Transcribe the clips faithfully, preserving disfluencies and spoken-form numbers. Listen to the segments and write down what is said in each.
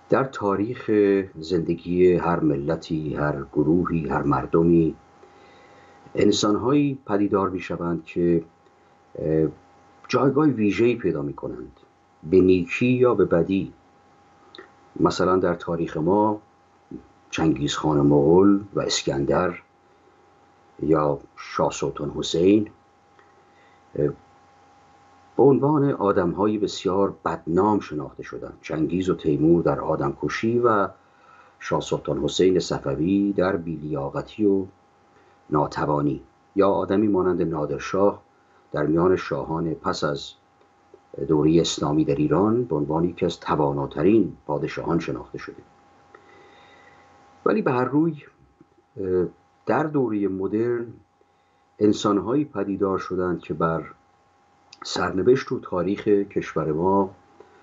در تاریخ زندگی هر ملتی، هر گروهی، هر مردمی انسان‌هایی پدیدار می‌شوند که جایگاه ویژه‌ای پیدا می‌کنند، به نیکی یا به بدی. مثلا در تاریخ ما چنگیزخان مغول و اسکندر یا شاه سلطان حسین به عنوان آدم‌های بسیار بدنام شناخته شدند. چنگیز و تیمور در آدمکشی و شاه سلطان حسین صفوی در بی‌لیاقتی و ناتوانی، یا آدمی مانند نادرشاه در میان شاهان پس از دوره اسلامی در ایران به عنوان یکی از تواناترین پادشاهان شناخته شده. ولی به هر روی در دوره مدرن انسان‌هایی پدیدار شدند که بر سرنوشت و تاریخ کشور ما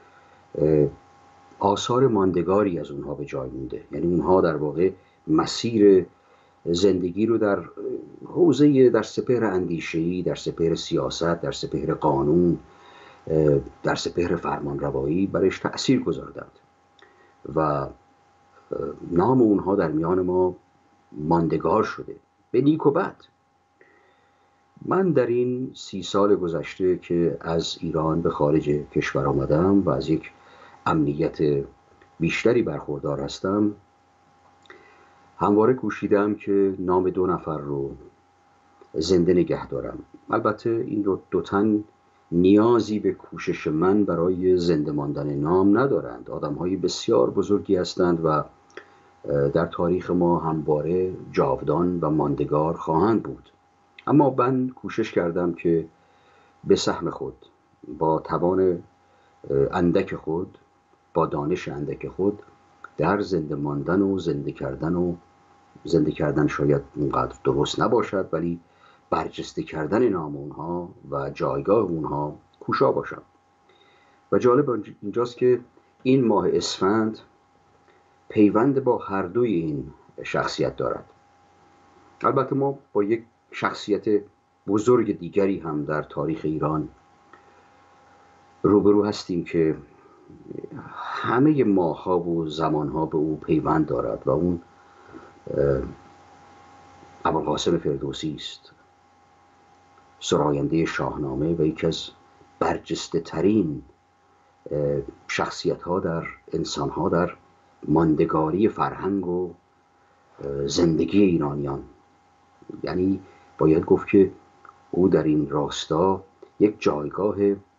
آثار ماندگاری از اونها به جای مونده. یعنی اونها در واقع مسیر زندگی رو در حوزه، در سپهر اندیشه‌ای، در سپهر سیاست، در سپهر قانون، در سپهر فرمانروایی برش تأثیر گذاردند و نام اونها در میان ما ماندگار شده، به نیک و بد. من در این سی سال گذشته که از ایران به خارج کشور آمدم و از یک امنیت بیشتری برخوردار هستم، همواره کوشیدم که نام دو نفر رو زنده نگه دارم. البته این دو, دو تن نیازی به کوشش من برای زنده ماندن نام ندارند. آدم‌های بسیار بزرگی هستند و در تاریخ ما همواره جاودان و ماندگار خواهند بود. اما من کوشش کردم که به سهم خود، با توان اندک خود، با دانش اندک خود، در زنده ماندن و زنده کردن و زنده کردن شاید اونقدر درست نباشد، ولی برجسته کردن نام اونها و جایگاه اونها کوشا باشم. و جالب اینجاست که این ماه اسفند پیوند با هر دوی این شخصیت دارد. البته ما با یک شخصیت بزرگ دیگری هم در تاریخ ایران روبرو هستیم که همه ماه‌ها و زمان‌ها به او پیوند دارد و اون ابوالقاسم فردوسی است، سراینده شاهنامه و یکی از برجسته ترین شخصیت ها در انسان ها در ماندگاری فرهنگ و زندگی ایرانیان. یعنی باید گفت که او در این راستا یک جایگاه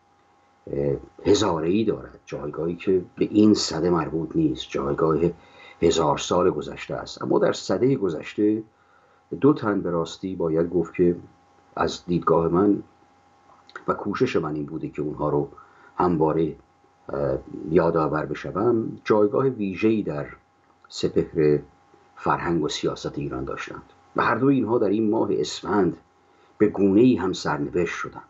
هزاره‌ای دارد، جایگاهی که به این سده مربوط نیست، جایگاه هزار سال گذشته است. اما در سده گذشته دو تن به راستی باید گفت که از دیدگاه من و کوشش من این بوده که اونها رو همواره یادآور بشوم، جایگاه ویژه‌ای در سپهر فرهنگ و سیاست ایران داشتند و هر دو اینها در این ماه اسفند به گونه‌ای هم سرنوشت شدند.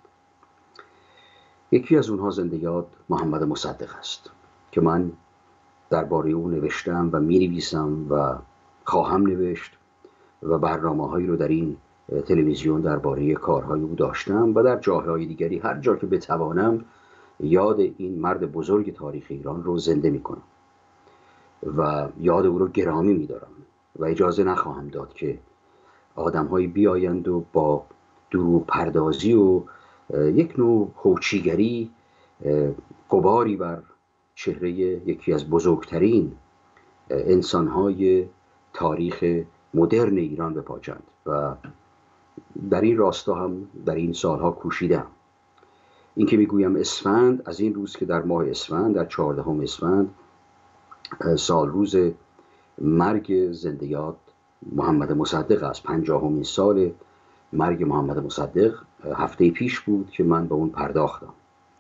یکی از اونها زنده یاد محمد مصدق است که من درباره او نوشتم و می‌نویسم و خواهم نوشت و برنامه‌هایی رو در این تلویزیون درباره کارهای او داشتم و در جاهای دیگری هر جا که بتوانم یاد این مرد بزرگ تاریخ ایران رو زنده می‌کنم و یاد او رو گرامی می‌دارم و اجازه نخواهم داد که آدم‌هایی بیایند و با دروغ پردازی و یک نوع هوچیگری غباری بر چهره یکی از بزرگترین انسان‌های تاریخ مدرن ایران بپاچند و در این راستا هم در این سالها کوشیدم. این که میگویم اسفند، از این روز که در ماه اسفند، در چهاردهم اسفند، سال روز مرگ زنده یاد محمد مصدق است. پنجاهمین سال مرگ محمد مصدق هفته پیش بود که من به اون پرداختم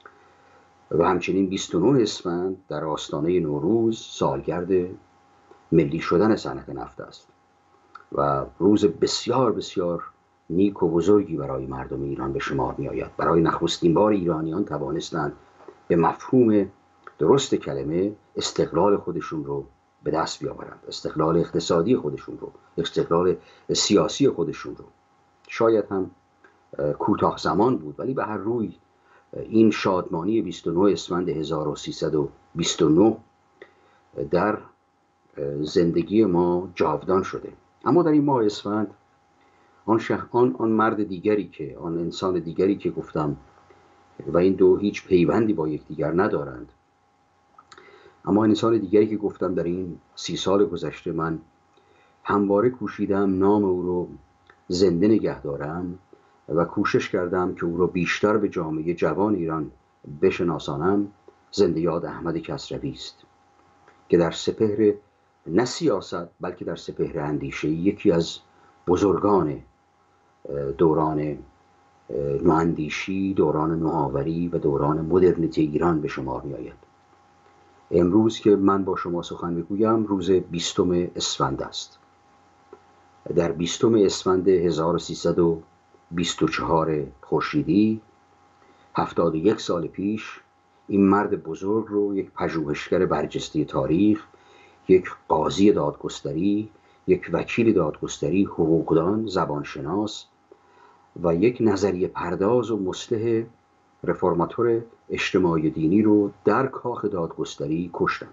و همچنین بیست و نه اسفند در آستانه نوروز سالگرد ملی شدن صنعت نفت است و روز بسیار بسیار نیک و بزرگی برای مردم ایران به شمار می آید. برای نخستین بار ایرانیان توانستند به مفهوم درست کلمه استقلال خودشون رو به دست بیاورند، استقلال اقتصادی خودشون رو، استقلال سیاسی خودشون رو. شاید هم کوتاه زمان بود، ولی به هر روی این شادمانی بیست و نه اسفند هزار و سیصد و بیست و نه در زندگی ما جاودان شده. اما در این ماه اسفند آن, آن آن مرد دیگری که آن انسان دیگری که گفتم و این دو هیچ پیوندی با یکدیگر ندارند، اما انسان دیگری که گفتم در این سی سال گذشته من همواره کوشیدم نام او رو زنده نگه دارم و کوشش کردم که او رو بیشتر به جامعه جوان ایران بشناسانم، زنده یاد احمد کسروی است که در سپهر نه سیاست بلکه در سپهر اندیشه یکی از بزرگان دوران نواندیشی، دوران نوآوری و دوران مدرنیته ایران به شمار می آید. امروز که من با شما سخن میگویم روز بیستم اسفند است. در بیستم اسفند هزار و سیصد و بیست و چهار خورشیدی، هفتاد و یک سال پیش، این مرد بزرگ رو یک پژوهشگر برجسته تاریخ، یک قاضی دادگستری، یک وکیل دادگستری، حقوقدان، زبانشناس و یک نظریه پرداز و مصلح رفرماتور اجتماعی دینی رو در کاخ دادگستری کشتند.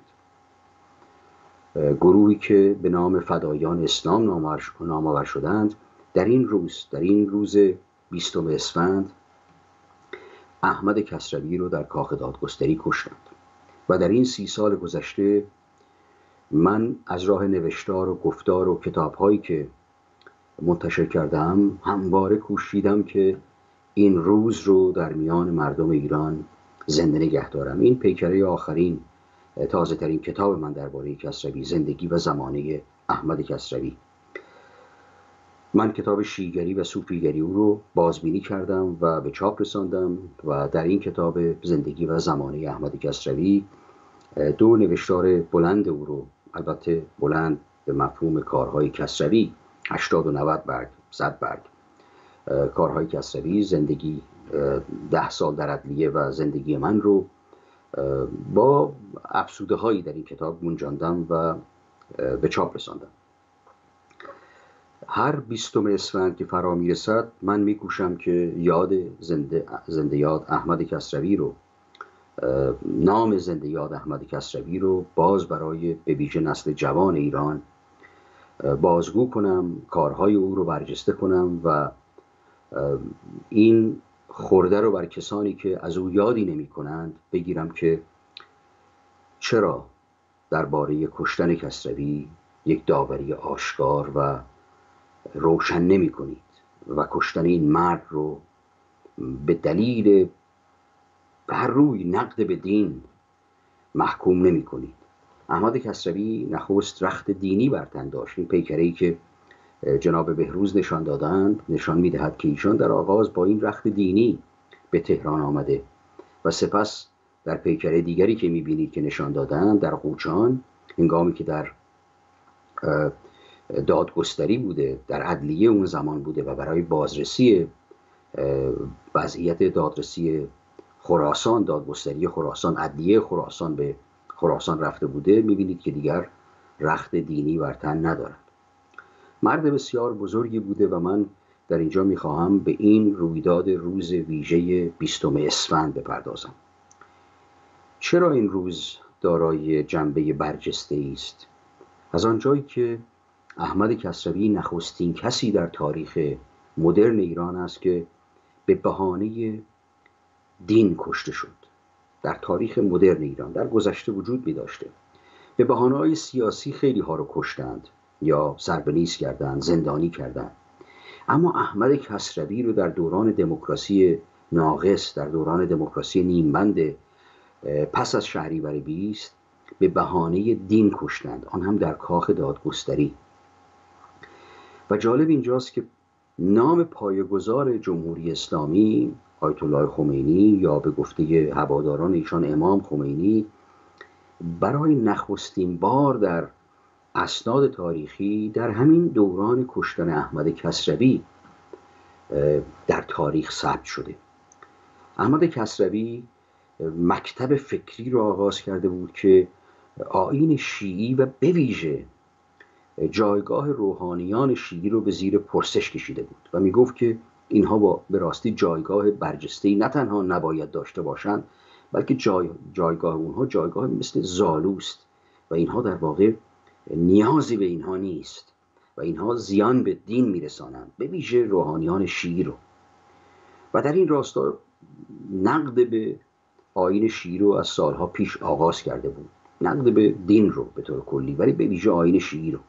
گروهی که به نام فدایان اسلام نامآور شدند در این روز در این روز بیستم اسفند احمد کسروی رو در کاخ دادگستری کشتند. و در این سی سال گذشته من از راه نوشتار و گفتار و کتاب‌هایی که منتشر کردم همواره کوشیدم که این روز رو در میان مردم ایران زنده نگه دارم. این پیکره آخرین تازه ترین کتاب من درباره کسروی، زندگی و زمانه احمد کسروی. من کتاب شیعیگری و صوفیگری او رو بازبینی کردم و به چاپ رساندم و در این کتاب زندگی و زمانه احمد کسروی دو نوشتار بلند او رو، البته بلند به مفهوم کارهای کسروی، هشتاد و نود برگ، صد برگ، کارهای کسروی، زندگی ده سال در عدلیه و زندگی من رو با افسوده هایی در این کتاب گنجاندم و به چاپ رساندم. هر بیستم اسفند که فرا میرسد من میکوشم که یاد زنده, زنده یاد احمد کسروی رو، نام زنده یاد احمد کسروی رو باز برای به ویژه نسل جوان ایران بازگو کنم، کارهای او رو برجسته کنم و این خورده رو بر کسانی که از او یادی نمی کنند بگیرم که چرا درباره کشتن کسروی یک داوری آشکار و روشن نمی کنید و کشتن این مرد رو به دلیل بر روی نقد به دین محکوم نمی کنید. احمد کسروی نخست رخت دینی بر تن داشت. این پیکره‌ای که جناب بهروز نشان دادند نشان می‌دهد که ایشان در آغاز با این رخت دینی به تهران آمده و سپس در پیکره دیگری که می‌بینید که نشان دادند در قوچان، هنگامی که در دادگستری بوده، در عدلیه اون زمان بوده و برای بازرسی وضعیت دادرسی خراسان، دادگستری خراسان، عدلیه خراسان به خراسان رفته بوده، می‌بینید که دیگر رخت دینی بر تن ندارد. مرد بسیار بزرگی بوده و من در اینجا میخواهم به این رویداد روز ویژه بیستم اسفند بپردازم. چرا این روز دارای جنبه برجسته است؟ از آنجایی که احمد کسروی نخستین کسی در تاریخ مدرن ایران است که به بهانه دین کشته شد. در تاریخ مدرن ایران در گذشته وجود می داشته. به بهانه‌های سیاسی خیلی ها رو کشتند یا سربنیز کردند، زندانی کردند. اما احمد کسروی رو در دوران دموکراسی ناقص، در دوران دموکراسی نیمبند پس از شهریور بیست به بهانه دین کشتند، آن هم در کاخ دادگستری. و جالب اینجاست که نام پایه‌گذار جمهوری اسلامی آیت الله خمینی یا به گفته هواداران ایشان امام خمینی برای نخستین بار در اسناد تاریخی در همین دوران کشتن احمد کسروی در تاریخ ثبت شده. احمد کسروی مکتب فکری را آغاز کرده بود که آیین شیعی و به ویژه جایگاه روحانیان شیعی رو به زیر پرسش کشیده بود و می گفت که اینها با به راستی جایگاه برجسته‌ای نه تنها نباید داشته باشند، بلکه جای جایگاه اونها جایگاه مثل زالوست و اینها در واقع نیازی به اینها نیست و اینها زیان به دین میرسانند، به ویژه روحانیان شیعی رو. و در این راستا نقد به آیین شیعی رو از سالها پیش آغاز کرده بود، نقد به دین رو به طور کلی، ولی به ویژه آیین شیعی رو.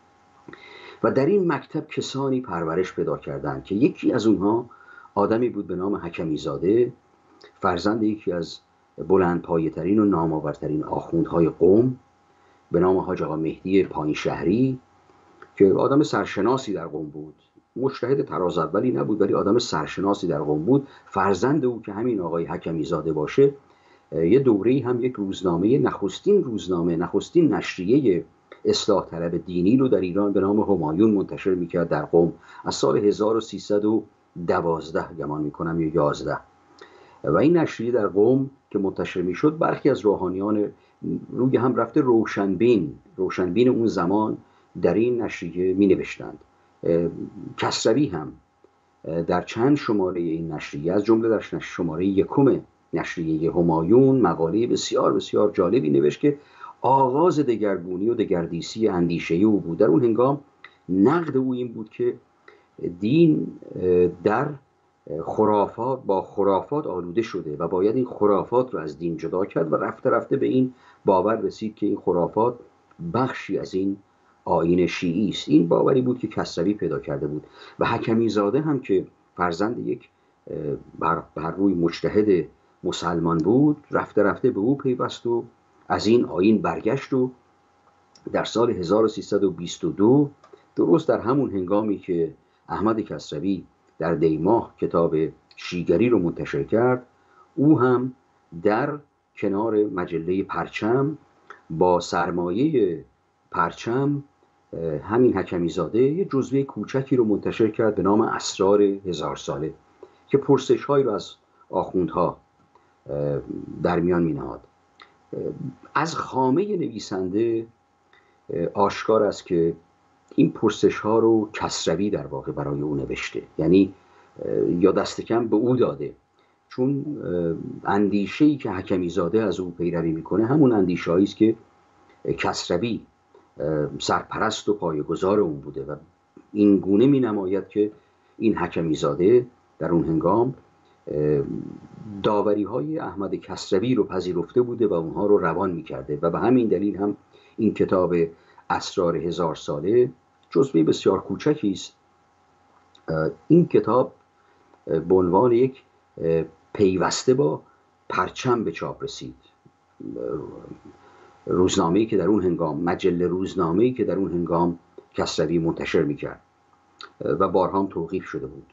و در این مکتب کسانی پرورش پیدا کردند که یکی از اونها آدمی بود به نام حکمی زاده، فرزند یکی از بلندپایه‌ترین و نامآورترین آخوندهای قم به نام حاج آقا مهدی پایینشهری، که آدم سرشناسی در قم بود، مجتهد طراز اولی نبود ولی آدم سرشناسی در قم بود. فرزند او که همین آقای حکمی زاده باشه، یه دوره‌ای هم یک روزنامه، نخستین روزنامه، نخستین نشریه اصلاح طلب دینی رو در ایران به نام همایون منتشر میکرد در قم از سال هزار و سیصد و دوازده گمان میکنم یا یازده. و این نشریه در قم که منتشر میشد، برخی از روحانیان روی هم رفته روشنبین روشنبین اون زمان در این نشریه می نوشتند. کسروی هم در چند شماره این نشریه، از جمله در شماره یکم نشریه همایون، مقاله بسیار بسیار جالبی نوشت که آغاز دگرگونی و دگردیسی اندیشه او بود. در اون هنگام نقد او این بود که دین در خرافات با خرافات آلوده شده و باید این خرافات رو از دین جدا کرد، و رفته رفته به این باور رسید که این خرافات بخشی از این آیین شیعی است. این باوری بود که کسروی پیدا کرده بود. و حکمی زاده هم که فرزند یک بر, بر روی مجتهد مسلمان بود، رفته رفته به او پیوست و از این آیین برگشت و در سال هزار و سیصد و بیست و دو، درست در همون هنگامی که احمد کسروی در دیماه کتاب شیگری رو منتشر کرد، او هم در کنار مجله پرچم با سرمایه پرچم، همین حکمی زاده یه جزوه کوچکی رو منتشر کرد به نام اسرار هزار ساله که پرسش هایی رو از آخوندها در میان می نهاد. از خامه نویسنده آشکار است که این پرسش ها رو کسروی در واقع برای او نوشته، یعنی یا دست کم به او داده، چون اندیشه‌ای که حکمی زاده از او پیروی میکنه همون اندیشه‌ای است که کسروی سرپرست و پایه‌گذار اون بوده. و این گونه می نماید که این حکمی زاده در اون هنگام داوری های احمد کسروی رو پذیرفته بوده و اونها رو روان می کرده، و به همین دلیل هم این کتاب اسرار هزار ساله جزوه بسیار کوچکی است. این کتاب به عنوان یک پیوسته با پرچم به چاپ رسید، روزنامه‌ای که در اون هنگام، مجله روزنامه‌ای که در اون هنگام کسروی منتشر می‌کرد و بارها هم توقیف شده بود.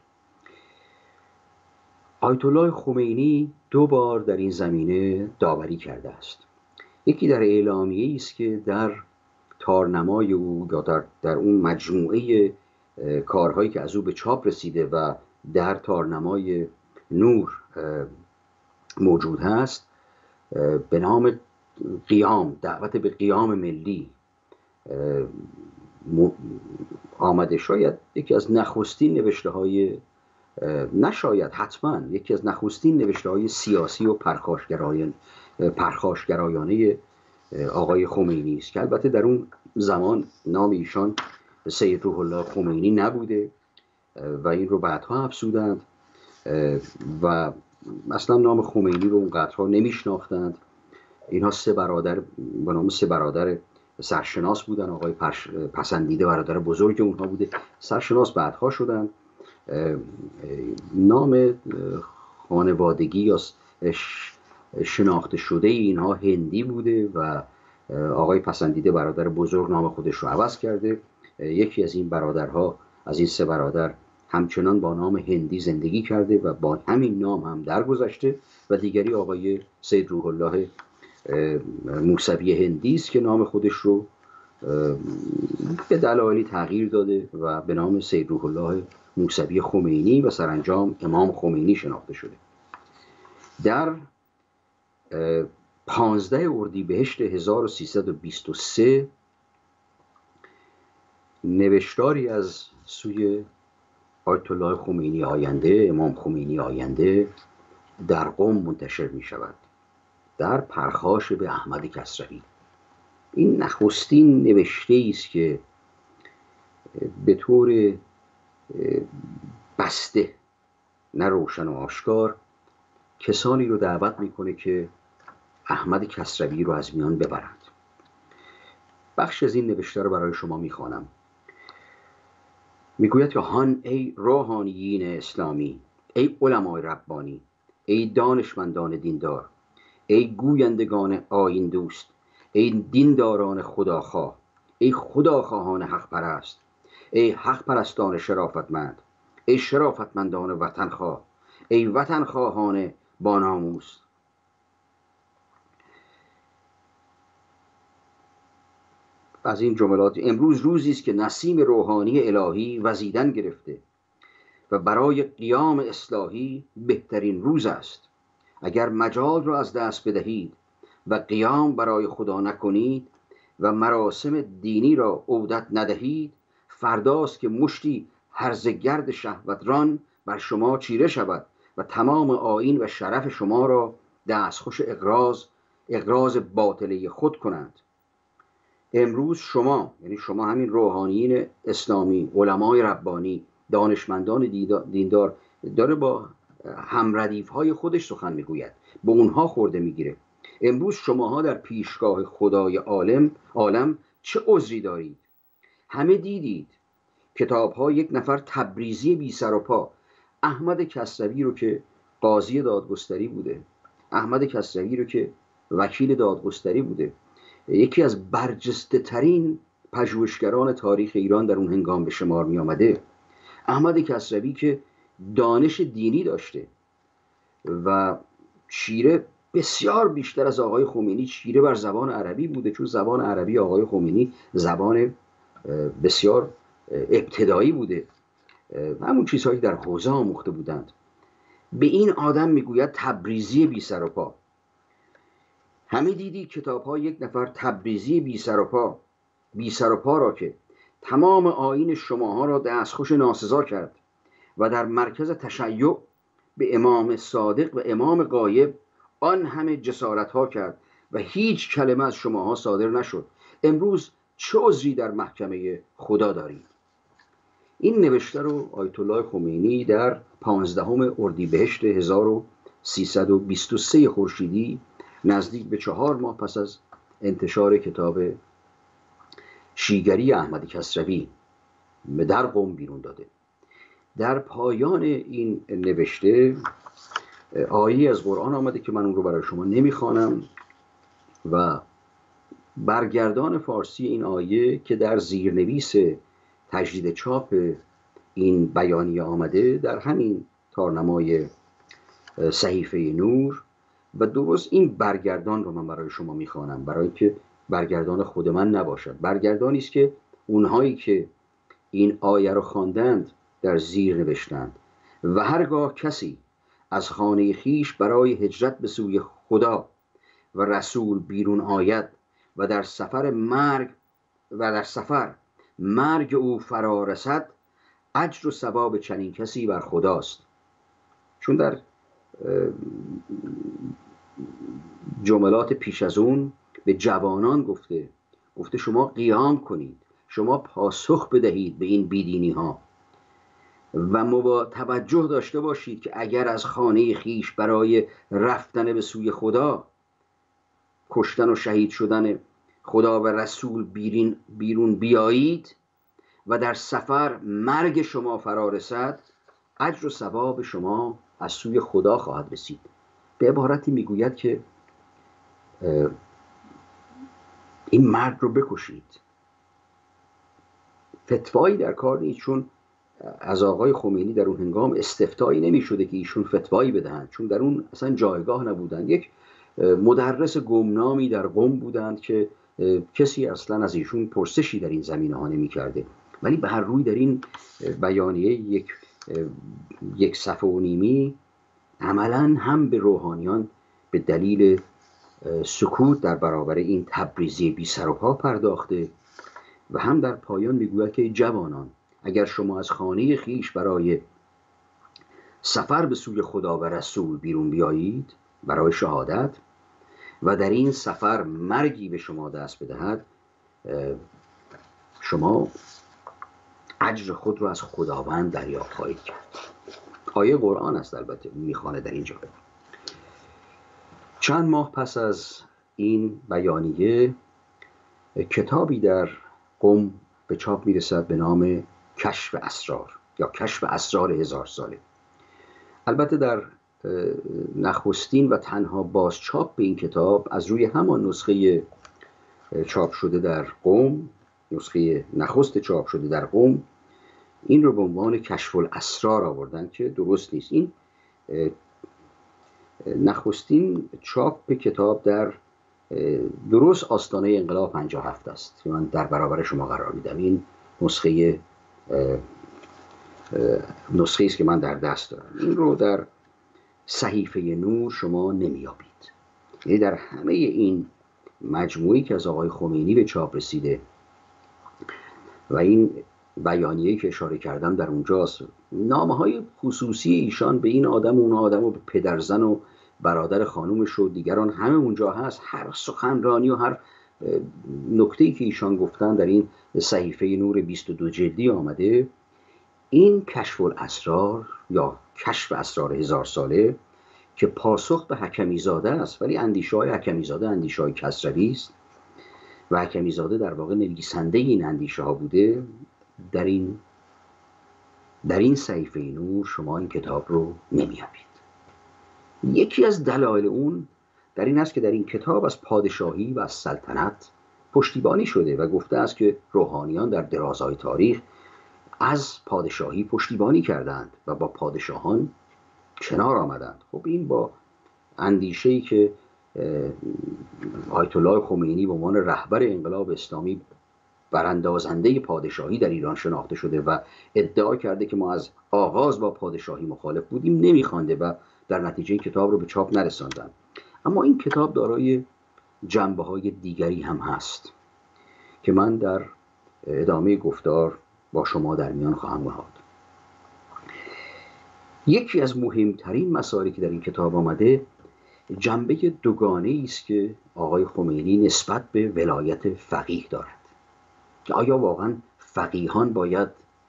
آیت الله خمینی دو بار در این زمینه داوری کرده است. یکی در اعلامیه‌ای است که در تارنمای او یا در, در اون مجموعه کارهایی که از او به چاپ رسیده و در تارنمای نور موجود هست، به نام قیام، دعوت به قیام ملی آمده. شاید یکی از نخستین نوشته های، نشاید حتما یکی از نخستین نوشته های سیاسی و پرخاشگرایانه پرخاشگرایانه آقای خمینی است که البته در اون زمان نام ایشان سید روح الله خمینی نبوده و این رو بعدها افزودند و اصلا نام خمینی رو اونقدرها نمیشناختند. اینها سه برادر به نام سه برادر سرشناس بودن. آقای پسندیده برادر بزرگ اونها بوده، سرشناس بعدها شدن. نام خانوادگی یا شناخته شده اینها هندی بوده و آقای پسندیده برادر بزرگ نام خودش رو عوض کرده. یکی از این برادرها، از این سه برادر، همچنان با نام هندی زندگی کرده و با همین نام هم درگذشته و دیگری آقای سید روح الله موسوی هندی است که نام خودش رو به دلایلی تغییر داده و به نام سید روح الله موسوی خمینی و سرانجام امام خمینی شناخته شده. در پانزده اردیبهشت هزار و سیصد و بیست و سه نوشتاری از سوی آیت الله خمینی آینده، امام خمینی آینده، در قم منتشر می شود در پرخاش به احمد کسروی. این نخستین نوشته است که به طور بسته، نه روشن و آشکار، کسانی رو دعوت میکنه که احمد کسروی رو از میان ببرند. بخش از این نوشته رو برای شما میخوانم. میگوید که هان ای روحانیین اسلامی، ای علمای ربانی، ای دانشمندان دیندار، ای گویندگان آیین دوست، ای دینداران خداخواه، ای خداخواهان حق پرست، ای حق پرستان شرافتمند، ای شرافتمندان وطنخواه، ای وطنخواهان با ناموس. از این جملات: امروز روزی است که نسیم روحانی الهی وزیدن گرفته و برای قیام اصلاحی بهترین روز است. اگر مجال را از دست بدهید و قیام برای خدا نکنید و مراسم دینی را عودت ندهید، فرداست که مشتی هرزگرد شهوتران بر شما چیره شود و تمام آیین و شرف شما را دستخوش اغراض اغراض باطله خود کنند. امروز شما، یعنی شما همین روحانیین اسلامی، علمای ربانی، دانشمندان دیندار، داره با همردیف‌های خودش سخن میگوید، به اونها خورده میگیره. امروز شماها در پیشگاه خدای عالم عالم چه عذری دارید؟ همه دیدید کتاب‌ها یک نفر تبریزی بی سر و پا، احمد کسروی رو که قاضی دادگستری بوده، احمد کسروی رو که وکیل دادگستری بوده، یکی از برجسته ترین پژوهشگران تاریخ ایران در اون هنگام به شمار می آمده، احمد کسروی که دانش دینی داشته و چیره بسیار بیشتر از آقای خمینی چیره بر زبان عربی بوده، چون زبان عربی آقای خمینی زبان بسیار ابتدایی بوده، همون چیزهایی در حوزه آموخته بودند. به این آدم میگوید تبریزی بی سر و پا. همه دیدی کتاب ها یک نفر تبریزی بی سر و پا بی سر و پا را که تمام آیین شماها را دستخوش ناسزا کرد و در مرکز تشیع به امام صادق و امام غایب آن همه جسارت ها کرد و هیچ کلمه از شماها صادر نشد. امروز چه عذری در محکمه خدا دارید؟ این نوشته رو آیت الله خمینی در پانزدهم اردیبهشت هزار و سیصد و بیست و سه خورشیدی، نزدیک به چهار ماه پس از انتشار کتاب شیگری احمد کسروی، در قم بیرون داده. در پایان این نوشته آیه از قرآن آمده که من اون رو برای شما نمیخوانم و برگردان فارسی این آیه که در زیرنویس تجدید چاپ این بیانیه آمده در همین تارنمای صحیفه نور، و درست این برگردان رو من برای شما میخوانم، برای که برگردان خود من نباشد، برگردانی است که اونهایی که این آیه رو خواندند در زیر نوشتند: و هرگاه کسی از خانه خیش برای هجرت به سوی خدا و رسول بیرون آید و در سفر مرگ و در سفر مرگ او فرا رسد، اجر و ثواب چنین کسی بر خداست. چون در جملات پیش از اون به جوانان گفته گفته شما قیام کنید، شما پاسخ بدهید به این بیدینی ها و مبا توجه داشته باشید که اگر از خانه خیش برای رفتن به سوی خدا، کشتن و شهید شدن خدا و رسول بیرون, بیرون بیایید و در سفر مرگ شما فرا رسد، اجر و ثواب شما از سوی خدا خواهد رسید. به عبارتی میگوید که این مرد رو بکشید. فتوایی در کار نیست، چون از آقای خمینی در اون هنگام استفتایی نمی شده که ایشون فتوایی بدهند، چون در اون اصلا جایگاه نبودند. یک مدرس گمنامی در قم بودند که کسی اصلا از ایشون پرسشی در این زمینه ها نمی کرده، ولی به هر روی در این بیانیه یک یک صفحه و نیمی عملا هم به روحانیان به دلیل سکوت در برابر این تبریزی بی سر و پا پرداخته و هم در پایان میگوید که جوانان، اگر شما از خانه خیش برای سفر به سوی خدا و رسول بیرون بیایید برای شهادت و در این سفر مرگی به شما دست بدهد، شما اجر خود رو از خداوند دریافت خواهید کرد. آیه قرآن است، البته میخوانه در اینجا. چند ماه پس از این بیانیه کتابی در قم به چاپ میرسد به نام کشف اسرار یا کشف اسرار هزار ساله. البته در نخستین و تنها بازچاپ به این کتاب از روی همان نسخه چاپ شده در قم، نسخه نخست چاپ شده در قم، این رو به عنوان کشف الاسرار آوردن که درست نیست. این نخستین چاپ کتاب در درست آستانه انقلاب پنجاه و هفت است که من در برابر شما قرار میدم. این نسخه نسخه است که من در دست دارم. این رو در صحیفه نور شما نمیابید. یعنی در همه این مجموعی که از آقای خمینی به چاپ رسیده و این بیانیه‌ای که اشاره کردم در اونجاست، نامه‌های خصوصی ایشان به این آدم و اون آدم و به پدرزن و برادر خانومش و دیگران همه اونجا هست. هر سخنرانی و هر نکته‌ای که ایشان گفتن در این صحیفه نور بیست و دو جلدی آمده. این کشف الاسرار یا کشف اسرار هزار ساله که پاسخ به حکمی زاده است، ولی اندیشه های حکمی زاده اندیشه های کسروی است و حکمی زاده در واقع نویسنده این اندیشه ها بوده. در این در این صحیفه نور شما این کتاب رو نمیابید. یکی از دلایل اون در این است که در این کتاب از پادشاهی و از سلطنت پشتیبانی شده و گفته است که روحانیان در درازای تاریخ از پادشاهی پشتیبانی کردند و با پادشاهان کنار آمدند. خب این با اندیشه‌ای که آیت الله خمینی به عنوان رهبر انقلاب اسلامی براندازنده پادشاهی در ایران شناخته شده و ادعا کرده که ما از آغاز با پادشاهی مخالف بودیم نمیخوانده و در نتیجه این کتاب رو به چاپ نرساندن. اما این کتاب دارای جنبه‌های دیگری هم هست که من در ادامه گفتار با شما در میان خواهم نهاد. یکی از مهمترین مسائلی که در این کتاب آمده جنبه دوگانه‌ای است که آقای خمینی نسبت به ولایت فقیه دارد. که آیا واقعا فقیهان باید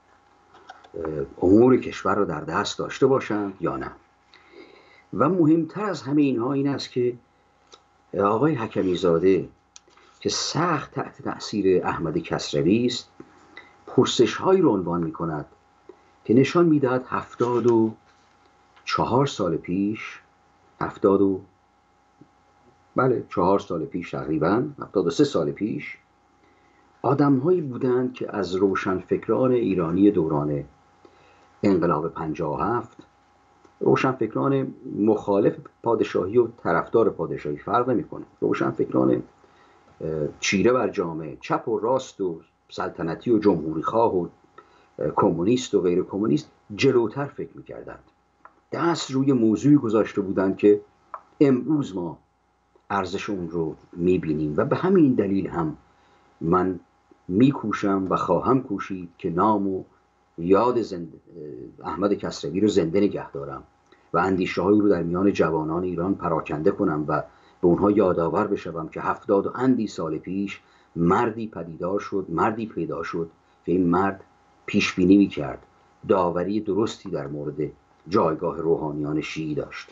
امور کشور را در دست داشته باشند یا نه؟ و مهمتر از همه اینها این است که آقای حکمی زاده که سخت تحت تأثیر احمد کسروی است، پرسش هایی رو عنوان می کند که نشان می دهد هفتاد و چهار سال پیش هفتاد و بله چهار سال پیش تقریبا هفتاد و سه سال پیش آدم هایی بودند که از روشنفکران ایرانی دوران انقلاب پنجاه و هفت، روشنفکران مخالف پادشاهی و طرفدار پادشاهی فرق نمی کنه، روشنفکران چیره بر جامعه، چپ و راست و سلطنتی و جمهوری خواه و کمونیست و غیر کمونیست جلوتر فکر می‌کردند. دست روی موضوعی گذاشته بودند که امروز ما ارزش اون رو می‌بینیم و به همین دلیل هم من می‌کوشم و خواهم کوشید که نام و یاد زند... احمد کسروی رو زنده نگه دارم و اندیشه‌هایی رو در میان جوانان ایران پراکنده کنم و به اونها یادآور بشوم که هفتاد و اندی سال پیش مردی پدیدار شد، مردی پیدا شد که این مرد پیش بینی می‌کرد، داوری درستی در مورد جایگاه روحانیان شیعی داشت.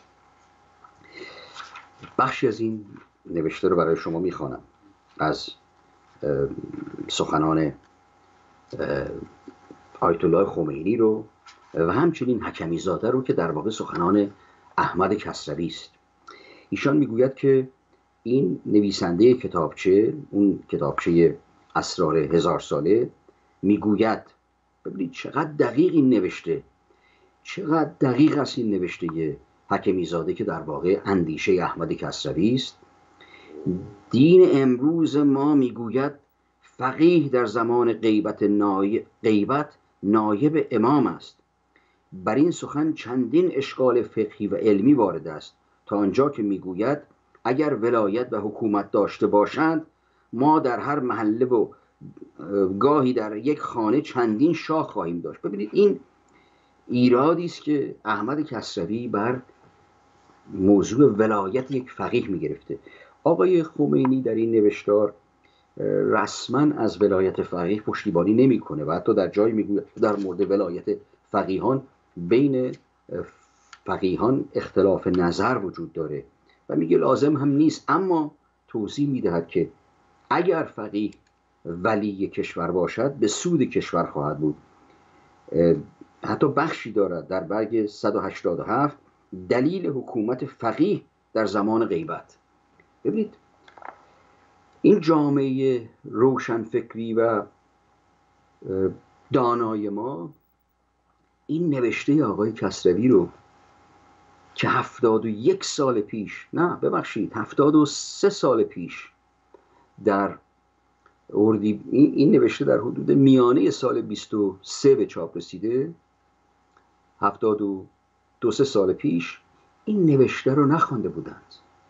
بخشی از این نوشته رو برای شما می‌خوانم از سخنان آیت الله خمینی رو و همچنین حکمی زاده رو که در واقع سخنان احمد کسروی است. ایشان میگوید که این نویسنده کتابچه، اون کتابچه اسرار هزار ساله، میگوید ببینید چقدر دقیق این نوشته، چقدر دقیق است این نوشته حکمی زاده که در واقع اندیشه احمد کسروی است. دین امروز ما میگوید فقیه در زمان غیبت نای... غیبت نایب امام است. بر این سخن چندین اشکال فقهی و علمی وارد است تا آنجا که میگوید اگر ولایت و حکومت داشته باشند ما در هر محله و گاهی در یک خانه چندین شاه خواهیم داشت. ببینید این ایرادی است که احمد کسروی بر موضوع ولایت یک فقیه میگرفته. آقای خمینی در این نوشتار رسما از ولایت فقیه پشتیبانی نمیکنه و حتی در جایی میگوید در مورد ولایت فقیهان بین فقیهان اختلاف نظر وجود داره و میگه لازم هم نیست، اما توضیح میدهد که اگر فقیه ولی کشور باشد به سود کشور خواهد بود. حتی بخشی دارد در برگ صد و هشتاد و هفت دلیل حکومت فقیه در زمان غیبت. ببینید این جامعه روشنفکری و دانای ما این نوشته آقای کسروی رو که هفتاد و یک سال پیش، نه ببخشید هفتاد و سه سال پیش در اردی این, این نوشته در حدود میانه سال بیست و سه به چاپ رسیده، هفتاد و دو سه سال پیش این نوشته رو نخوانده بودند،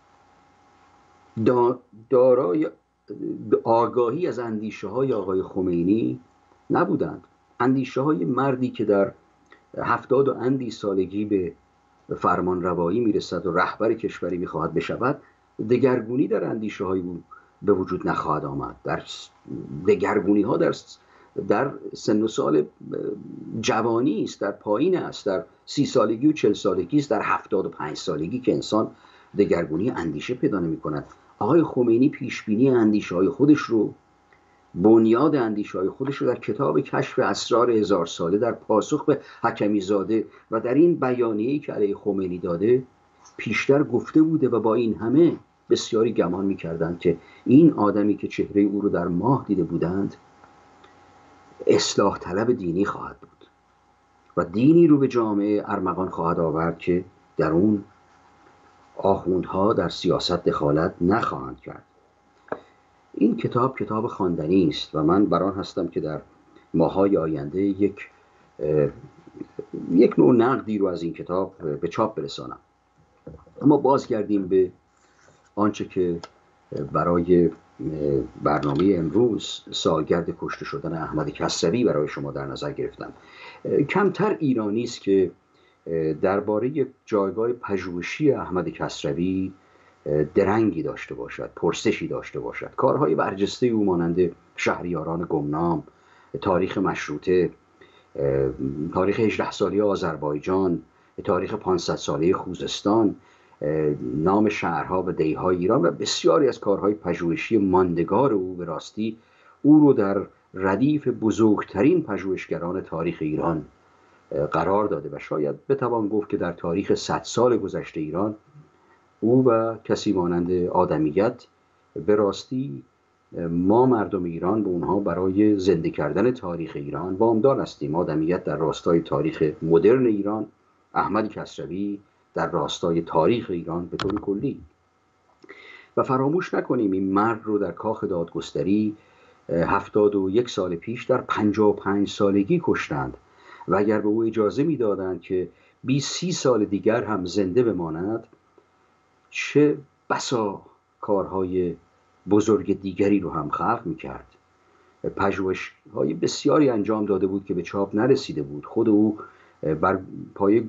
دارای آگاهی از اندیشه های آقای خمینی نبودند. اندیشه های مردی که در هفتاد و اندی سالگی به فرمان روایی میرسد و رهبر کشوری میخواهد بشود، دگرگونی در اندیشه های او به وجود نخواهد آمد. در دگرگونی ها در در سن و سال جوانی است، در پایین است، در سی سالگی و چل سالگی است، در هفتاد و پنج سالگی که انسان دگرگونی اندیشه پیدا نمی کند. آقای خمینی پیشبینی اندیشه های خودش رو، بنیاد اندیشه های خودش رو در کتاب کشف اسرار هزار ساله در پاسخ به حکمی زاده و در این بیانیه‌ای که علیه خمینی داده پیشتر گفته بوده و با این همه بسیاری گمان می‌کردند که این آدمی که چهره او رو در ماه دیده بودند اصلاح طلب دینی خواهد بود و دینی رو به جامعه ارمغان خواهد آورد که در اون آخوندها در سیاست دخالت نخواهند کرد. این کتاب کتاب خواندنی است و من بر آن هستم که در ماه‌های آینده یک یک نوع نقدی رو از این کتاب به چاپ برسانم. اما بازگردیم به آنچه که برای برنامه امروز سالگرد کشته شدن احمد کسروی برای شما در نظر گرفتم. کمتر ایرانی است که درباره جایگاه پژوهشی احمد کسروی درنگی داشته باشد، پرسشی داشته باشد. کارهای برجسته او مانند شهریاران گمنام، تاریخ مشروطه، تاریخ هجده ساله آذربایجان، تاریخ پانصد ساله خوزستان، نام شهرها و دیهای ایران و بسیاری از کارهای پژوهشی ماندگار او به راستی او رو در ردیف بزرگترین پژوهشگران تاریخ ایران قرار داده و شاید بتوان گفت که در تاریخ صد سال گذشته ایران او و کسی مانند آدمیت به راستی ما مردم ایران به اونها برای زنده کردن تاریخ ایران وامدار هستیم. آدمیت در راستای تاریخ مدرن ایران، احمد کسروی در راستای تاریخ ایران به طور کلی. و فراموش نکنیم این مرد رو در کاخ دادگستری هفتاد و یک سال پیش در پنجاه و پنج سالگی کشتند و اگر به او اجازه میدادند که بیست سی سال دیگر هم زنده بماند چه بسا کارهای بزرگ دیگری رو هم خلق میکرد. پژوهش‌های بسیاری انجام داده بود که به چاپ نرسیده بود. خود او بر پای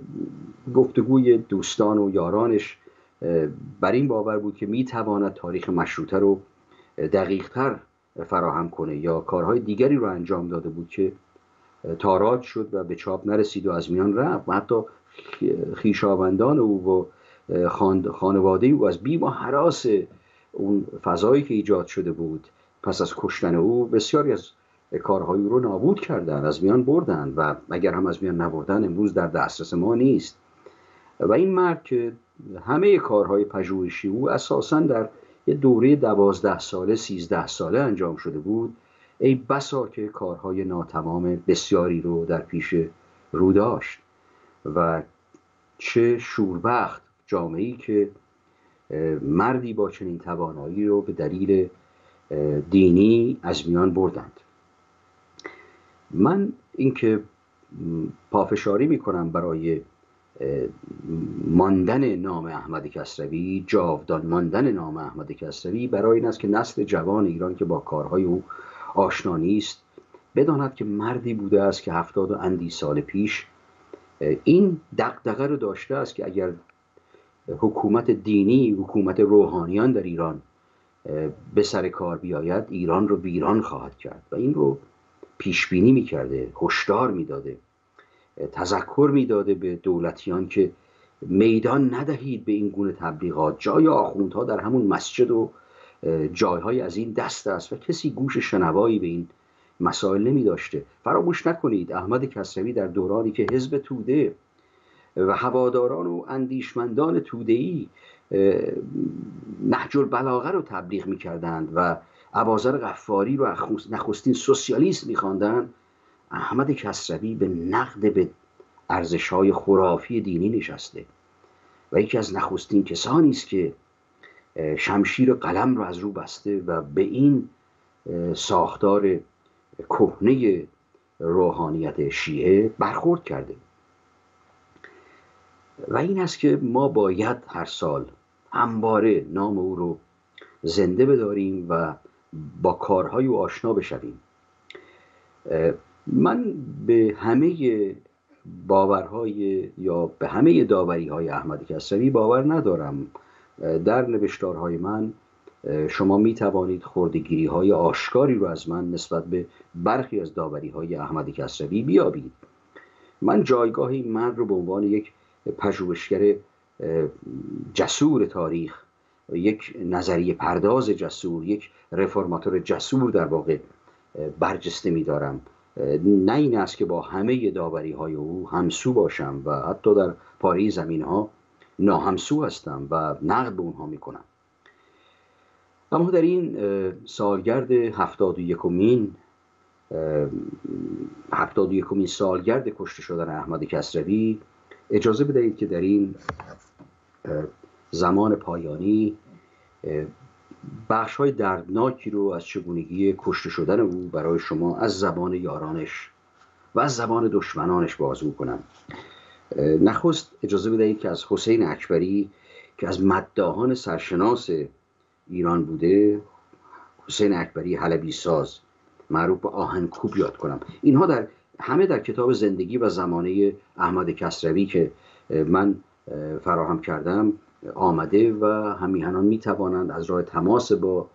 گفتگوی دوستان و یارانش بر این باور بود که میتواند تاریخ مشروطه رو دقیق‌تر فراهم کنه، یا کارهای دیگری رو انجام داده بود که تاراج شد و به چاپ نرسید و از میان رفت و حتی خویشاوندان او و خانواده او از بیم و هراس اون فضایی که ایجاد شده بود پس از کشتن او بسیاری از کارهای او رو نابود کردن، از میان بردن و اگر هم از میان نبردن امروز در دسترس ما نیست. و این مرد که همه کارهای پژوهشی او اساساً در یه دوره دوازده ساله سیزده ساله انجام شده بود، ای بسا که کارهای ناتمام بسیاری رو در پیش رو داشت و چه شوربخت جامعه‌ای که مردی با چنین توانایی رو به دلیل دینی از میان بردند. من اینکه پافشاری میکنم برای ماندن نام احمد کسروی، جاودان ماندن نام احمد کسروی، برای این است که نسل جوان ایران که با کارهای او آشنا نیست بداند که مردی بوده است که هفتاد و اندی سال پیش این دغدغه رو داشته است که اگر حکومت دینی، حکومت روحانیان در ایران به سر کار بیاید، ایران رو ویران خواهد کرد و این رو پیش بینی میکرده، هشدار میداده، تذکر میداده به دولتیان که میدان ندهید به این گونه تبلیغات. جای آخوندها در همون مسجد و جایهای از این دست است و کسی گوش شنوایی به این مسائل نمی داشته. فراموش نکنید احمد کسروی در دورانی که حزب توده و هواداران و اندیشمندان توده‌ای نهج البلاغه رو تبلیغ می‌کردند و اباذر غفاری رو نخستین سوسیالیست می‌خواندند، احمد کسروی به نقد به ارزش‌های خرافی دینی نشسته و یکی از نخستین کسانی است که شمشیر قلم رو از رو بسته و به این ساختار کهنه روحانیت شیعه برخورد کرده. و این است که ما باید هر سال همواره نام او رو زنده بداریم و با کارهای او آشنا بشویم. من به همه باورهای یا به همه داوریهای احمد کسروی باور ندارم. در نوشتارهای من شما می توانید خردگیری های آشکاری رو از من نسبت به برخی از داوری های احمد کسروی بیابید. من جایگاه این مرد رو به عنوان یک پژوهشگر جسور تاریخ، یک نظریه پرداز جسور، یک رفرماتور جسور در واقع برجسته می دارم. نه این است که با همه داوری های او همسو باشم و حتی در پاره زمین ها ناهمسو هستم و نقد به اونها می کنم. اما در این سالگرد هفتاد و یکمین هفتاد و یکمین سالگرد کشته شدن احمد کسروی اجازه بدهید که در این زمان پایانی بخش‌های دردناکی رو از چگونگی کشته شدن او برای شما از زبان یارانش و از زبان دشمنانش بازگو کنم. نخست اجازه بدهید که از حسین اکبری که از مداحان سرشناس ایران بوده، حسین اکبری حلبی ساز معروف به آهنگکوب یاد کنم. اینها در همه در کتاب زندگی و زمانه احمد کسروی که من فراهم کردم آمده و همیهنان می توانند از راه تماس با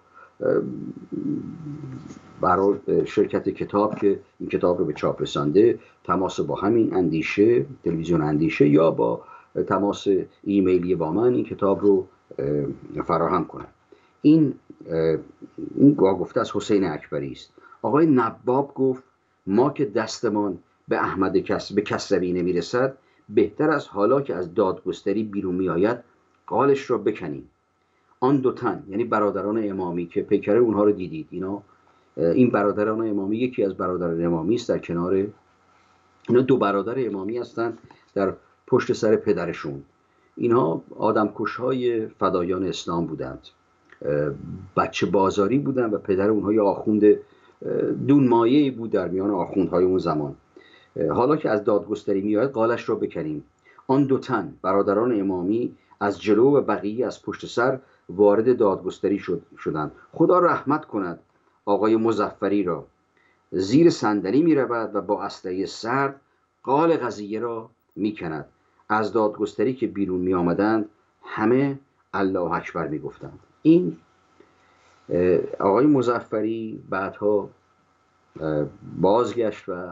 برای شرکت کتاب که این کتاب رو به چاپ رسانده تماس با همین اندیشه، تلویزیون اندیشه، یا با تماس ایمیلی با من این کتاب رو فراهم کنند. این این گفته از حسین اکبری است. آقای نباب گفت ما که دستمان به احمد کس به کسروی نمیرسد، بهتر از حالا که از دادگستری بیرون می آید قالش را بکنیم. آن دو تن، یعنی برادران امامی که پیکر اونها رو دیدید، اینا این برادران امامی، یکی از برادران امامی است در کنار اینا دو برادر امامی هستند در پشت سر پدرشون. اینها آدمکش‌های فدایان اسلام بودند، بچه بازاری بودند و پدر اونها یه آخوند دونمایه‌ای بود در میان آخوندهای اون زمان. حالا که از دادگستری میآید قالش را بکنیم. آن دو تن برادران امامی از جلو و بقیه از پشت سر وارد دادگستری شد شدند. خدا رحمت کند آقای مظفری را. زیر صندلی می رود و با اسلحه سرد قال قضیه را می کند. از دادگستری که بیرون می آمدند همه الله اکبر می گفتند. این آقای مظفری بعدها بازگشت و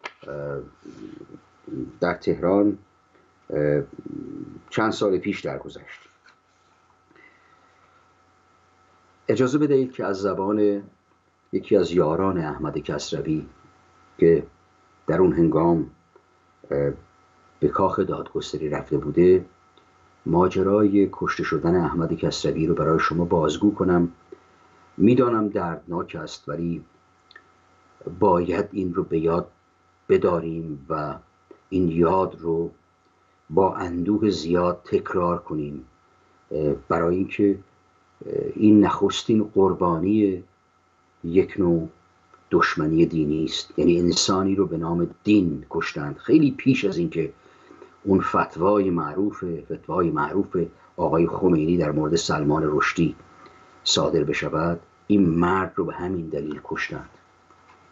در تهران چند سال پیش درگذشت. اجازه بدهید که از زبان یکی از یاران احمد کسروی که در اون هنگام به کاخ دادگستری رفته بوده ماجرای کشته شدن احمد کسروی رو برای شما بازگو کنم. میدانم دردناک است، ولی باید این رو به یاد بداریم و این یاد رو با اندوه زیاد تکرار کنیم، برای اینکه این نخستین قربانی یک نوع دشمنی دینی است. یعنی انسانی رو به نام دین کشتند خیلی پیش از اینکه اون فتوای معروف فتوای معروف آقای خمینی در مورد سلمان رشدی صادر بشود. این مرد رو به همین دلیل کشتند.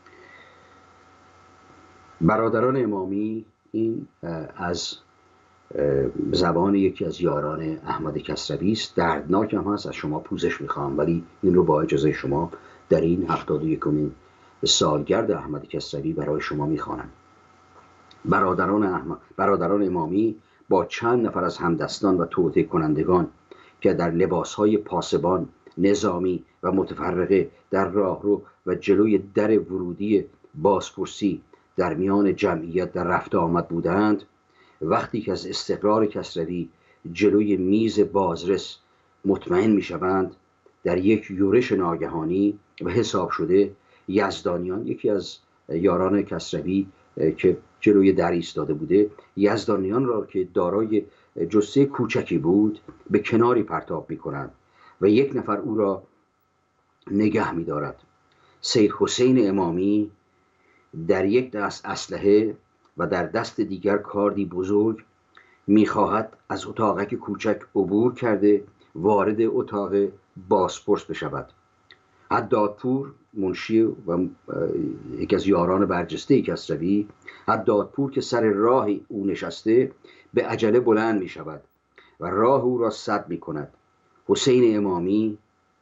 برادران امامی این از زبان یکی از یاران احمد کسروی است. دردناک هم هست، از شما پوزش میخوام، ولی این رو با اجازه شما در این هفتاد و یکمین سالگرد احمد کسروی برای شما میخوانم. برادران, احمد، برادران امامی با چند نفر از همدستان و توطئه کنندگان که در لباسهای پاسبان، نظامی و متفرقه در راهرو و جلوی در ورودی بازپرسی در میان جمعیت در رفت آمد بودند، وقتی که از استقرار کسروی جلوی میز بازرس مطمئن می شوند، در یک یورش ناگهانی و حساب شده یزدانیان، یکی از یاران کسروی که جلوی در ایستاده بوده، یزدانیان را که دارای جثه کوچکی بود به کناری پرتاب می کنند و یک نفر او را نگه می دارد. سید حسین امامی در یک دست اسلحه و در دست دیگر کاردی بزرگ میخواهد از اتاقک کوچک عبور کرده وارد اتاق بازپرس بشود. حدادپور، منشی و یکی از یاران برجسته کسروی، حدادپور که سر راه او نشسته، به عجله بلند می شود و راه او را سد می کند. حسین امامی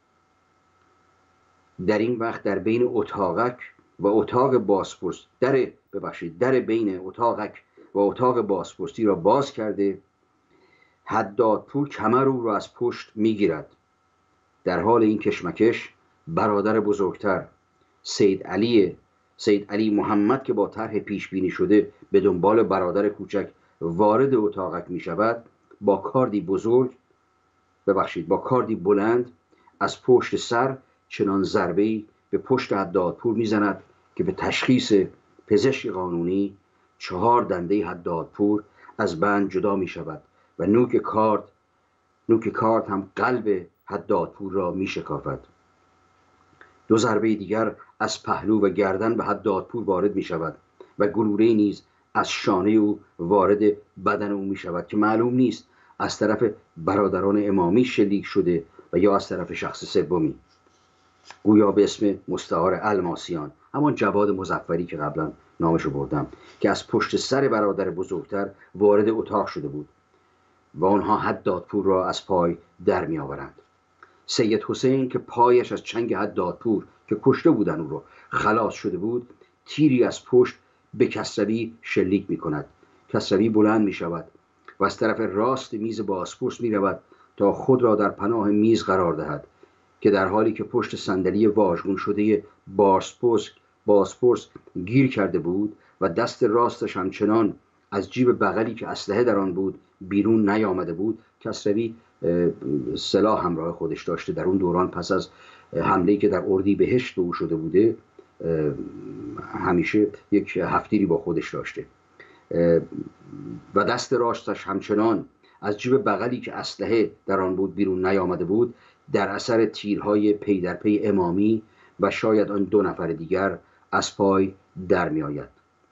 در این وقت در بین اتاقک و اتاق بازپرس در ببخشید در بین اتاقک و اتاق بازپرسی را باز کرده، حدادپور کمر او را از پشت میگیرد. در حال این کشمکش برادر بزرگتر سید علی سید علی محمد که با طرح پیش بینی شده به دنبال برادر کوچک وارد اتاقک می شود، با کاردی بزرگ ببخشید با کاردی بلند از پشت سر چنان ضربه‌ای به پشت حدادپور میزند که به تشخیص پزشک قانونی چهار دنده حدادپور از بند جدا می شود و نوک کارد نوک کارد هم قلب حدادپور را می شکافد. دو ضربه دیگر از پهلو و گردن به حدادپور وارد می شود و گلوله نیز از شانه او وارد بدن او می شود که معلوم نیست از طرف برادران امامی شلیک شده و یا از طرف شخص سومی، گویا به اسم مستعار الماسیان، همان جواد مظفری که قبلا نامشو بردم، که از پشت سر برادر بزرگتر وارد اتاق شده بود و آنها حدادپور را از پای در می آورند. سید حسین که پایش از چنگ حدادپور که کشته بودن او را خلاص شده بود، تیری از پشت به کسروی شلیک می کند. کسروی بلند می شود و از طرف راست میز بازپرس می رود تا خود را در پناه میز قرار دهد که در حالی که پشت صندلی واژگون شده بازپرس بازپرس گیر کرده بود و دست راستش همچنان از جیب بغلی که اسلحه در آن بود بیرون نیامده بود. کسروی سلاح همراه خودش داشته. در اون دوران پس از حمله‌ای که در اردیبهشت به او شده بوده همیشه یک هفتیری با خودش داشته و دست راستش همچنان از جیب بغلی که اسلحه در آن بود بیرون نیامده بود، در اثر تیرهای پی در پی امامی و شاید آن دو نفر دیگر از پای در می آید.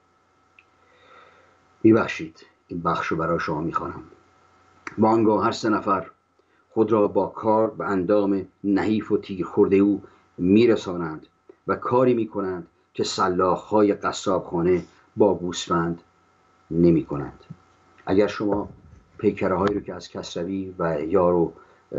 میبخشید این بخش رو برای شما میخوانم. وانگاه هر سه نفر خود را با کار به اندام نحیف و تیر خورده او میرسانند و کاری میکنند که سلاخ‌های قصابخانه با گوسفند نمی کنند. اگر شما پیکره هایی رو که از کسروی و یارو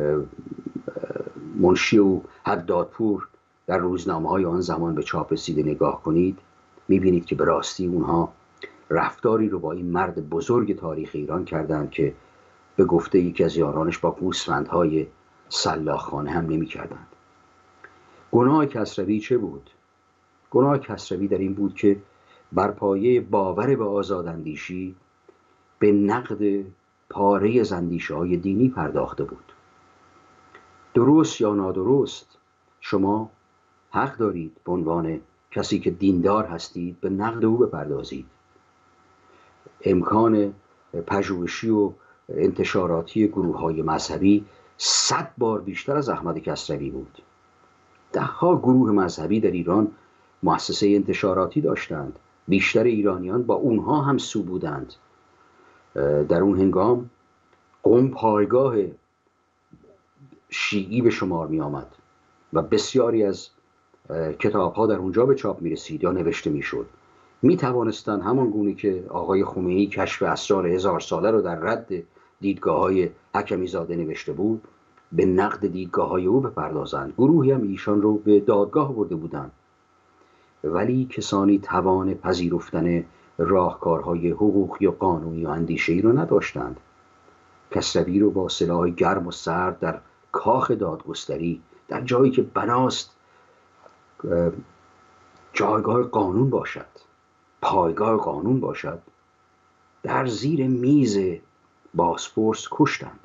منشی و حدادپور در روزنامه های آن زمان به چاپ رسیده نگاه کنید، میبینید که به راستی اونها رفتاری رو با این مرد بزرگ تاریخ ایران کردند که به گفته یکی از یارانش با گوسفندهای سلاخخانه هم نمی کردند. گناه کسروی چه بود؟ گناه کسروی در این بود که بر پایه باور به آزاداندیشی به نقد پاره از اندیشه‌های دینی پرداخته بود. درست یا نادرست، شما حق دارید به عنوان کسی که دیندار هستید به نقد او بپردازید. امکان پژوهشی و انتشاراتی گروه‌های مذهبی صد بار بیشتر از احمد کسروی بود. ده‌ها گروه مذهبی در ایران مؤسسه انتشاراتی داشتند. بیشتر ایرانیان با اونها هم سو بودند. در اون هنگام قم پایگاه شیعی به شمار می آمد و بسیاری از کتاب ها در اونجا به چاپ می رسید یا نوشته می شد. می توانستند همان گونه که آقای خمینی کشف اسرار هزار ساله رو در رد دیدگاه های حکمی زاده نوشته بود، به نقد دیدگاه های او بپردازند. گروهی هم ایشان رو به دادگاه برده بودند، ولی کسانی توان پذیرفتن راهکارهای حقوقی و قانونی و اندیشه‌ای رو نداشتند. کسروی رو با سلاح گرم و سرد در کاخ دادگستری، در جایی که بناست جایگاه قانون باشد، پایگاه قانون باشد، در زیر میز بازپرس کشتند.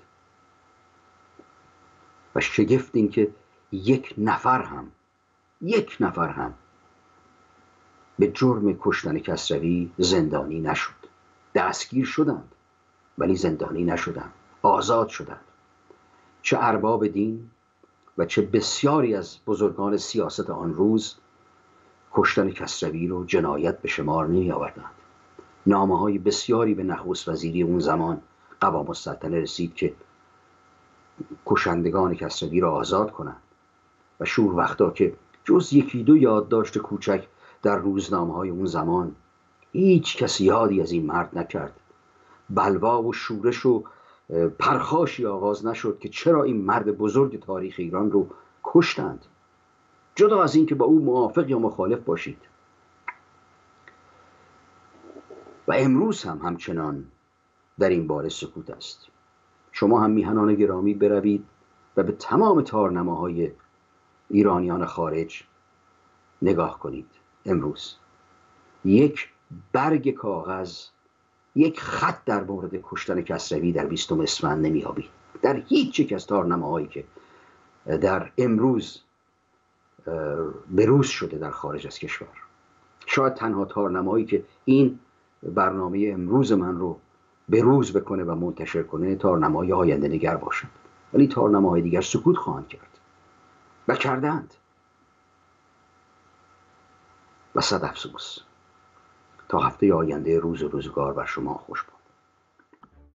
و شگفت این که یک نفر هم یک نفر هم به جرم کشتن کسروی زندانی نشد. دستگیر شدند ولی زندانی نشدند، آزاد شدند. چه ارباب دین و چه بسیاری از بزرگان سیاست آن روز کشتن کسروی رو جنایت به شمار نمی آوردند. نامه های بسیاری به نخست وزیری اون زمان قوام السلطنه رسید که کشندگان کسروی را آزاد کنند و شور وقتا که جز یکی دو یادداشت کوچک در روزنامه های اون زمان هیچ کس یادی از این مرد نکرد. بلوا و شورش و پرخاشی آغاز نشد که چرا این مرد بزرگ تاریخ ایران رو کشتند، جدا از این که با او موافق یا مخالف باشید. و امروز هم همچنان در این باره سکوت است. شما هم میهنان گرامی بروید و به تمام تارنماهای ایرانیان خارج نگاه کنید. امروز یک برگ کاغذ، یک خط در مورد کشتن کسروی در بیستم اسفند نمی‌یابید در هیچ یک از تارنماهایی که در امروز بروز شده در خارج از کشور. شاید تنها تارنمایی که این برنامه امروز من رو بروز بکنه و منتشر کنه تارنمای آینده نگر باشد، ولی تارنماهای دیگر سکوت خواهند کرد و کردند. و صد افسوس. تا هفته آینده روز و روزگار بر شما خوش باد.